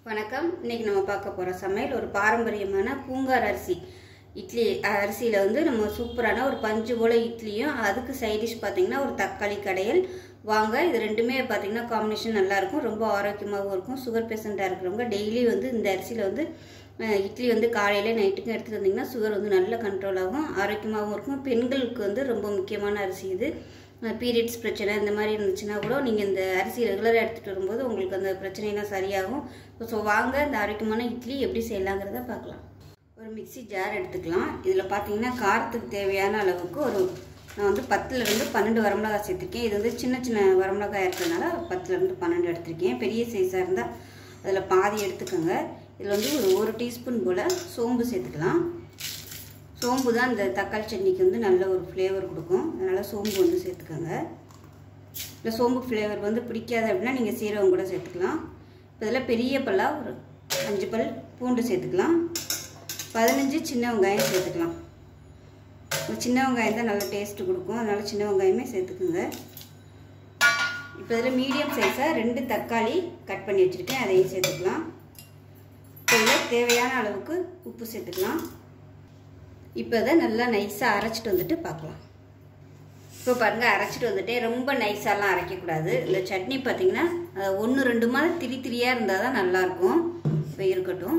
வணக்கம். இன்னைக்கு நம்ம பார்க்க போற சமையல் ஒரு பாரம்பரியமான பூங்கார் அரிசி இட்லி அரிசியில வந்து நம்ம சூப்பரான ஒரு பஞ்சு போல இட்லியும் அதுக்கு சைட் டிஷ் பாத்தீங்கன்னா ஒரு தக்காளி கடையல். வாங்க, இது ரெண்டுமே பாத்தீங்கன்னா காம்பினேஷன் நல்லா இருக்கும், ரொம்ப ஆரோக்கியமாகவும் இருக்கும். சுகர் பேஷண்டா இருக்கிறவங்க டெய்லி வந்து இந்த அரிசியில வந்து இட்லி வந்து காலையில நைட்டுக்கும் எடுத்துட்டு வந்தீங்கன்னா சுகர் வந்து நல்ல கண்ட்ரோல் ஆகும், ஆரோக்கியமாகவும் இருக்கும். பெண்களுக்கு வந்து ரொம்ப முக்கியமான அரிசி இது. பீரியட்ஸ் பிரச்சனை இந்த மாதிரி இருந்துச்சுன்னா கூட நீங்கள் இந்த அரிசி ரெகுலராக எடுத்துகிட்டு வரும்போது உங்களுக்கு அந்த பிரச்சனைலாம் சரியாகும். ஸோ வாங்க இந்த ஆரோக்கியமான இட்லி எப்படி செய்யலாங்கிறத பார்க்கலாம். ஒரு மிக்சி ஜார் எடுத்துக்கலாம். இதில் பார்த்தீங்கன்னா காரத்துக்கு தேவையான அளவுக்கு நான் வந்து 10லேருந்து 12 வரமிளகாய் சேர்த்துருக்கேன். இது வந்து சின்ன சின்ன வரமிளகாய் இருக்கிறதுனால 10லேருந்து 12 எடுத்திருக்கேன். பெரிய சைஸாக இருந்தால் அதில் பாதி எடுத்துக்கோங்க. இதில் வந்து ஒரு டீஸ்பூன் போல் சோம்பு சேர்த்துக்கலாம். சோம்பு தான் இந்த தக்காளி சட்னிக்கு வந்து நல்ல ஒரு ஃப்ளேவர் கொடுக்கும், அதனால் சோம்பு வந்து சேர்த்துக்கோங்க. இல்லை சோம்பு ஃப்ளேவர் வந்து பிடிக்காது அப்படின்னா நீங்கள் சீரகம் கூட சேர்த்துக்கலாம். இப்போ இதில் பெரிய பல்லாக ஒரு 5 பல் பூண்டு சேர்த்துக்கலாம். 15 சின்ன வெங்காயம் சேர்த்துக்கலாம். சின்ன வெங்காயம் தான் நல்லா டேஸ்ட்டு கொடுக்கும், அதனால் சின்ன வெங்காயமே சேர்த்துக்குங்க. இப்போ இதில் மீடியம் சைஸாக 2 தக்காளி கட் பண்ணி வச்சுருக்கேன், அதையும் சேர்த்துக்கலாம். இப்போ இதில் தேவையான அளவுக்கு உப்பு சேர்த்துக்கலாம். இப்போ இதை நல்லா நைஸாக அரைச்சிட்டு வந்துட்டு பார்க்கலாம். இப்போ பாருங்கள், அரைச்சிட்டு வந்துட்டே ரொம்ப நைஸாலாம் அரைக்கக்கூடாது. இந்த சட்னி பார்த்திங்கன்னா 1-2 மாதிரி திரியாக இருந்தால் தான் நல்லாயிருக்கும். இப்போ இருக்கட்டும்.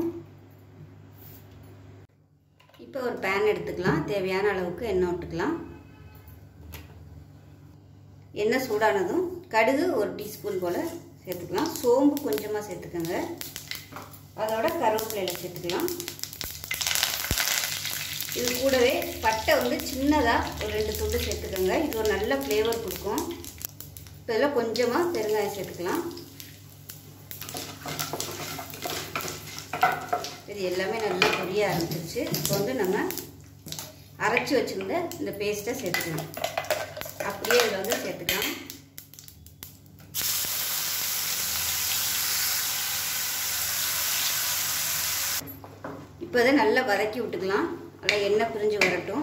இப்போ ஒரு பேன் எடுத்துக்கலாம். தேவையான அளவுக்கு எண்ணெய் விட்டுக்கலாம். எண்ணெய் சூடானதும் கடுகு 1 டீஸ்பூன் போல் சேர்த்துக்கலாம். சோம்பு கொஞ்சமாக சேர்த்துக்கோங்க. அதோட கருவேப்பிலையில் சேர்த்துக்கலாம். இது கூடவே பட்டை வந்து சின்னதாக ஒரு 2 துண்டு சேர்த்துக்கோங்க. இது ஒரு நல்ல ஃப்ளேவர் கொடுக்கும். இப்போ இதில் கொஞ்சமாக பெருங்காயம் சேர்த்துக்கலாம். இது எல்லாமே நல்லா பொரிய ஆரம்பிச்சிருச்சு. இப்போ வந்து நம்ம அரைச்சி வச்சுருந்த இந்த பேஸ்ட்டை சேர்த்துக்கலாம். அப்படியே இதில் வந்து சேர்த்துக்கலாம். இப்போ இதை நல்லா வதக்கி விட்டுக்கலாம். நல்லா எண்ணெய் பிரிஞ்சு வரட்டும்.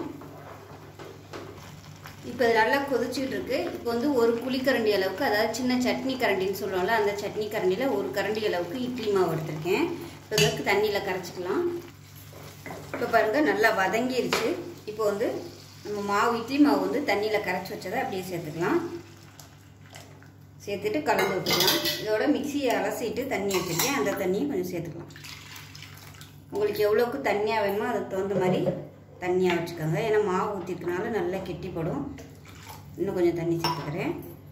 இப்போ இது நல்லா கொதிச்சுக்கிட்டு இருக்கு. இப்போ வந்து ஒரு குழிக்கரண்டி அளவுக்கு, அதாவது சின்ன சட்னி கரண்டின்னு சொல்லுவோம்ல, அந்த சட்னி கரண்டியில் ஒரு கரண்டி அளவுக்கு இட்லி மாவு எடுத்திருக்கேன். இப்போ இதற்கு தண்ணியில் கரைச்சிக்கலாம். இப்போ பாருங்கள், நல்லா வதங்கிருச்சு. இப்போ வந்து நம்ம இட்லி மாவு வந்து தண்ணியில் கரைச்சி வச்சதை அப்படியே சேர்த்துக்கலாம். சேர்த்துட்டு கலந்து விட்டுக்கலாம். இதோட மிக்சியை அலசிட்டு தண்ணி வச்சுருக்கேன், அந்த தண்ணியை கொஞ்சம் சேர்த்துக்கலாம். உங்களுக்கு எவ்வளோக்கு தண்ணியாக வேணுமோ அதுக்கு தகுந்த மாதிரி தண்ணியாக வச்சுக்கோங்க. ஏன்னா மாவு ஊற்றிருக்கனால நல்லா கெட்டிப்படும். இன்னும் கொஞ்சம் தண்ணி சேர்த்துக்கிறேன்.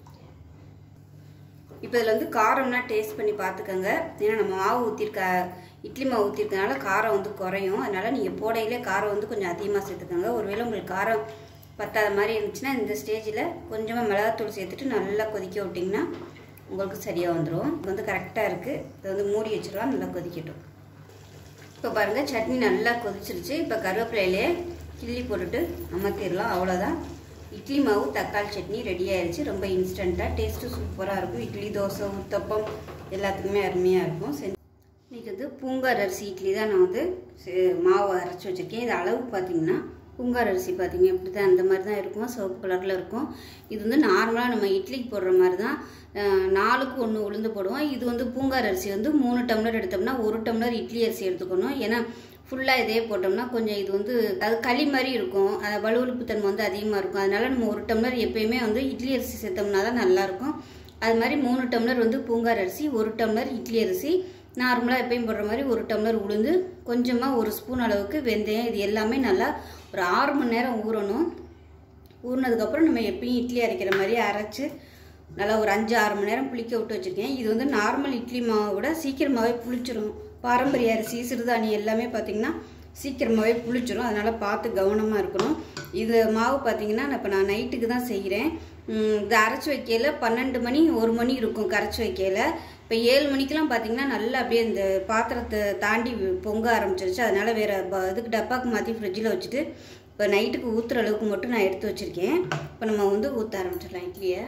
இப்போ இதில் வந்து காரம்னா டேஸ்ட் பண்ணி பார்த்துக்கோங்க. ஏன்னா நம்ம இட்லி மாவு ஊற்றிருக்கனால காரம் வந்து குறையும். அதனால் நீங்கள் போடையிலே காரம் வந்து கொஞ்சம் அதிகமாக சேர்த்துக்கோங்க. ஒருவேளை உங்களுக்கு காரம் பத்தாத மாதிரி இருந்துச்சுன்னா இந்த ஸ்டேஜில் கொஞ்சமாக மிளகாத்தூள் சேர்த்துட்டு நல்லா கொதிக்க விட்டிங்கன்னா உங்களுக்கு சரியாக வந்துடும். இது வந்து கரெக்டாக இருக்குது. இதை வந்து மூடி வச்சிடலாம், நல்லா கொதிக்கட்டும். இப்போ பாருங்கள், சட்னி நல்லா கொதிச்சிருச்சு. இப்போ கருவேப்பிலையிலே கிள்ளி போட்டுட்டு அமர்த்திடலாம். அவ்வளோதான், இட்லி மாவு தக்காளி சட்னி ரெடி ஆயிடுச்சு. ரொம்ப இன்ஸ்டண்ட்டாக டேஸ்ட்டு சூப்பராக இருக்கும். இட்லி, தோசை, ஊத்தப்பம் எல்லாத்துக்குமே அருமையாக இருக்கும். இன்றைக்கி வந்து பூங்கார் அரிசி இட்லி தான் நான் வந்து மாவு அரைச்சி வச்சுருக்கேன். இது அளவு பார்த்திங்கன்னா பூங்கார் அரிசி பார்த்திங்க இப்படி தான், அந்த மாதிரி தான் இருக்கும், சிவப்பு கலரில் இருக்கும். இது வந்து நார்மலாக நம்ம இட்லிக்கு போடுற மாதிரி தான். 4க்கு 1 உளுந்து போடுவோம். இது வந்து பூங்கார் அரிசி வந்து 3 டம்ளர் எடுத்தோம்னா 1 டம்ளர் இட்லி அரிசி எடுத்துக்கணும். ஏன்னா ஃபுல்லாக இதே போட்டோம்னா கொஞ்சம் இது வந்து அது களி மாதிரி இருக்கும், வலுவலுப்பு தன்மை வந்து அதிகமாக இருக்கும். அதனால் நம்ம 1 டம்ளர் எப்பயுமே வந்து இட்லி அரிசி சேர்த்தோம்னா தான் நல்லாயிருக்கும். அது மாதிரி 3 டம்ளர் வந்து பூங்கார் அரிசி, 1 டம்ளர் இட்லி அரிசி, நார்மலாக எப்பயும் போடுற மாதிரி 1 டம்ளர் உளுந்து, கொஞ்சமாக 1 ஸ்பூன் அளவுக்கு வெந்தயம். இது எல்லாமே நல்லா ஒரு 6 மணி நேரம் ஊறணும். ஊறினதுக்கப்புறம் நம்ம எப்பயும் இட்லி அரைக்கிற மாதிரி அரைச்சி நல்லா ஒரு 5-6 மணி நேரம் புளிக்க விட்டு வச்சுருக்கேன். இது வந்து நார்மல் இட்லி மாவை விட சீக்கிரமாகவே புளிச்சிடும். பாரம்பரிய அரிசி, சிறுதானியம் எல்லாமே பார்த்திங்கன்னா சீக்கிரமாகவே புளிச்சிடும். அதனால் பார்த்து கவனமாக இருக்கணும். இது மாவு பார்த்திங்கன்னா இப்போ நான் நைட்டுக்கு தான் செய்கிறேன். இதை அரைச்சி வைக்கையில் 12 மணி 1 மணி இருக்கும் கரைச்சி வைக்கையில். இப்போ 7 மணிக்கெலாம் பார்த்திங்கன்னா நல்லா அப்படியே இந்த பாத்திரத்தை தாண்டி பொங்க ஆரம்பிச்சிருச்சு. அதனால் வேறு இதுக்கு டப்பாக்கு மாற்றி ஃப்ரிட்ஜில் வச்சுட்டு இப்போ நைட்டுக்கு ஊற்றுற அளவுக்கு மட்டும் நான் எடுத்து வச்சுருக்கேன். இப்போ நம்ம வந்து ஊற்ற ஆரம்பிச்சிடலாம் இட்லியை.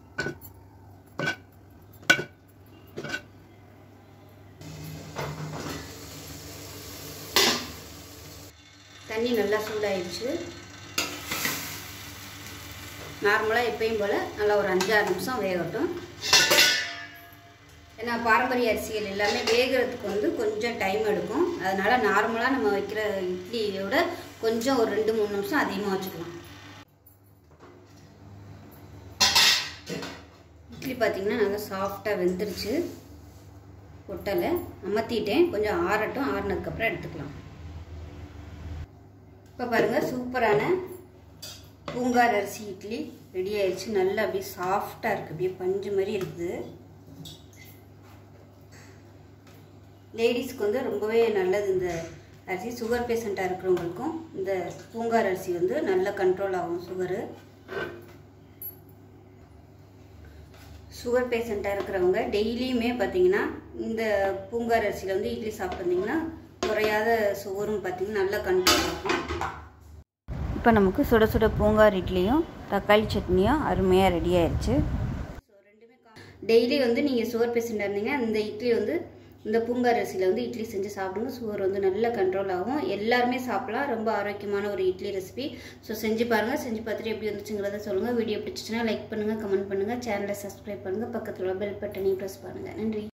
தண்ணி நல்லா சூடாயிடுச்சு. நார்மலாக எப்பயும் போல் நல்லா ஒரு 5-6 நிமிஷம் வேகட்டும். ஏன்னா பாரம்பரிய அரிசிகள் எல்லாமே வேகிறதுக்கு வந்து கொஞ்சம் டைம் எடுக்கும். அதனால் நார்மலாக நம்ம வைக்கிற இட்லியோட கொஞ்சம் ஒரு 2-3 நிமிஷம் அதிகமாக வச்சுக்கலாம். இட்லி பார்த்திங்கன்னா நல்லா சாஃப்டாக வெந்துருச்சு. ஒட்டலை, அமர்த்திட்டேன். கொஞ்சம் ஆறட்டும், ஆறினதுக்கப்புறம் எடுத்துக்கலாம். இப்போ பாருங்கள், சூப்பரான பூங்கார் அரிசி இட்லி ரெடி ஆயிடுச்சு. நல்லா அப்படியே சாஃப்டாக இருக்குது, அப்படியே பஞ்சு மாதிரி இருக்குது. லேடிஸ்க்கு வந்து ரொம்பவே நல்லது இந்த அரிசி. சுகர் பேஷண்ட்டாக இருக்கிறவங்களுக்கும் இந்த பூங்கார் அரிசி வந்து நல்லா கண்ட்ரோல் ஆகும் சுகரு. சுகர் பேஷண்ட்டாக இருக்கிறவங்க டெய்லியுமே பார்த்தீங்கன்னா இந்த பூங்கார் அரிசியில் வந்து இட்லி சாப்பிட்ருந்தீங்கன்னா குறையாத சுகரும் பார்த்தீங்கன்னா நல்லா கண்ட்ரோல் ஆகும். இப்போ நமக்கு சுட சுட பூங்கார் இட்லியும் தக்காளி சட்னியும் அருமையாக ரெடி ஆயிடுச்சு. ஸோ ரெண்டுமே டெய்லி வந்து நீங்கள் சுகர் பேஷண்ட்டாக இருந்தீங்கன்னா இந்த இட்லி வந்து இந்த பூங்கார் அரிசியில் வந்து இட்லி செஞ்சு சாப்பிடுங்க. சுகர் வந்து நல்லா கண்ட்ரோல் ஆகும். எல்லாருமே சாப்பிடலாம். ரொம்ப ஆரோக்கியமான ஒரு இட்லி ரெசிபி. ஸோ செஞ்சு பாருங்கள். செஞ்சு பார்த்துட்டு எப்படி வந்துச்சுங்கிறத சொல்லுங்கள். வீடியோ பிடிச்சிச்சுன்னா லைக் பண்ணுங்கள், கமெண்ட் பண்ணுங்கள், சேனலை சப்ஸ்கிரைப் பண்ணுங்கள், பக்கத்தில் பெல் பட்டனையும் ப்ரெஸ் பண்ணுங்கள். நன்றி.